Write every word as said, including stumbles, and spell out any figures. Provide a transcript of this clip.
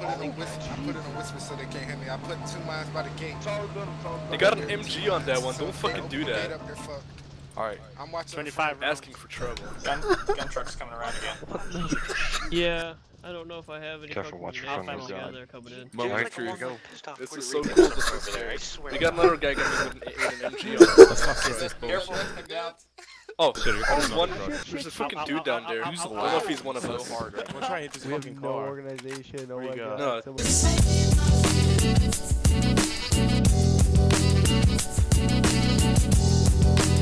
put it in whisper. I put it in whisper so they can't hear me. I put two mines by the gate. You got an M G on that one. Don't fucking do that. Alright. I'm watching. twenty-five asking for trouble. Gun, gun truck's coming around again. Yeah. I don't know if I have any Careful, watch your front fucking wheel. yeah, they're coming in. Well, like you go. This is so cool. This is there, I swear. You got another guy coming with an, with an M G on. What the fuck is this bullshit? Careful, down. Oh, So you're there's coming one. on the truck. There's a fucking dude down there. I don't know if he's one of us. So hard, right? We'll try and hit this We fucking have no car. organization. Oh Where my you go? god. No. Someone-